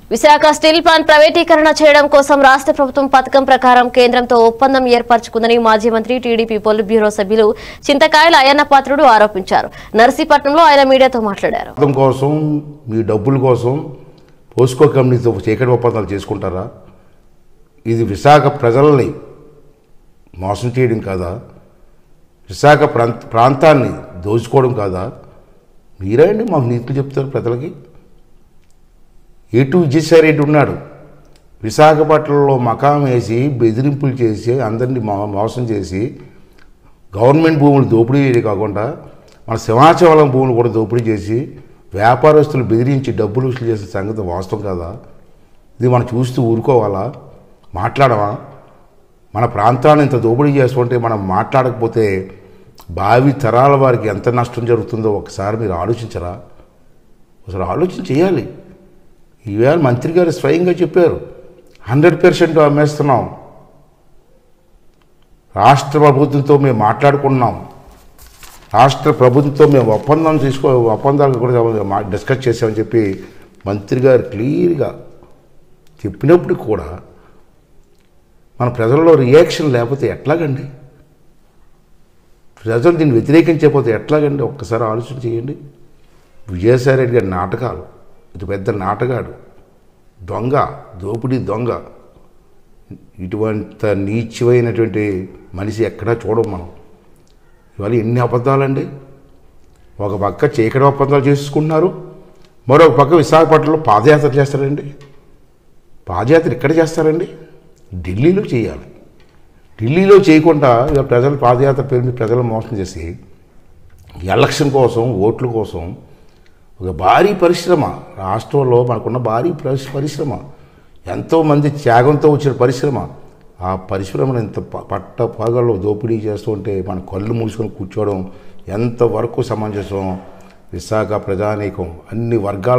Visakha steel plant ప్రైవేటీకరణ చేయడం కోసం రాష్ట్ర ప్రభుత్వం పథకం ప్రకారం కేంద్రంతో ఒప్పందం ఏర్పరచుకుందని మాజీ మంత్రి టీడీపీ పొలిట్ బ్యూరో సభ్యులు చింతకాయల అయ్యన్న పాత్రుడు ఆరోపించారు. నర్సీపట్నంలో ఆయన మీడియాతో మాట్లాడారు. కోసం మీ డబ్బుల కోసం పోస్కో కంపెనీతో చీకటి ఒప్పందాలు చేసుకుంటారా? ఇది విశాఖ ప్రజల్ని మోసం చేయడం కాదా? విశాఖ ప్రాంతాన్ని దోచుకోవడం కాదా? మీరే అండి మాకు నీతులు చెప్తారు ప్రజలకి. ఏటు విజయసాయిరెడ్డి ఉన్నాడు, విశాఖపట్నంలో మకాం వేసి బెదిరింపులు చేసి అందరినీ మోసం చేసి గవర్నమెంట్ భూములు దోపిడీ కాకుండా మన సింహాచలం భూములు కూడా దోపిడీ చేసి వ్యాపారస్తులు బెదిరించి డబ్బులు వసూలు చేసే సంగతి వాస్తవం కదా? ఇది మనం చూస్తూ ఊరుకోవాలా? మాట్లాడమా? మన ప్రాంతాన్ని ఇంత దోపిడీ చేస్తుంటే మనం మాట్లాడకపోతే భావి తరాల వారికి ఎంత నష్టం జరుగుతుందో ఒకసారి మీరు ఆలోచించరా? ఒకసారి ఆలోచన చేయాలి. ఈవేళ మంత్రి గారు స్వయంగా చెప్పారు, 100% అమ్మేస్తున్నాం, రాష్ట్ర ప్రభుత్వంతో మేము మాట్లాడుకున్నాం, రాష్ట్ర ప్రభుత్వంతో మేము ఒప్పందాలు కూడా డిస్కస్ చేసామని చెప్పి మంత్రి గారు క్లియర్గా చెప్పినప్పుడు కూడా మన ప్రజల్లో రియాక్షన్ లేకపోతే ఎట్లాగండి? ప్రజలు దీన్ని వ్యతిరేకించకపోతే ఎట్లాగండి? ఒక్కసారి ఆలోచన చేయండి. విజయసాయిరెడ్డి గారి నాటకాలు, ఇది పెద్ద నాటగాడు, దొంగ, దోపిడీ దొంగ. ఇటువంటి నీచమైనటువంటి మనిషి ఎక్కడా చూడం మనం. ఇవాళ ఎన్ని అబద్ధాలండి! ఒక పక్క చీకటి ఒప్పందాలు చేసుకుంటున్నారు, మరొక పక్క విశాఖపట్నంలో పాదయాత్ర చేస్తారండి. పాదయాత్ర ఇక్కడ చేస్తారండి, ఢిల్లీలో చేయాలి. ఢిల్లీలో చేయకుండా ఇక ప్రజలు పాదయాత్ర పేరు మీద ప్రజలు మోసం చేసి ఎలక్షన్ కోసం, ఓట్ల కోసం ఒక భారీ పరిశ్రమ, రాష్ట్రంలో మనకున్న భారీ పరిశ్రమ, ఎంతోమంది త్యాగంతో వచ్చిన పరిశ్రమ, ఆ పరిశ్రమను ఇంత పట్ట పగలు దోపిడీ చేస్తూ ఉంటే మన కళ్ళు మూసుకొని కూర్చోవడం ఎంతవరకు సమంజసం? విశాఖ ప్రజానీకం అన్ని వర్గాల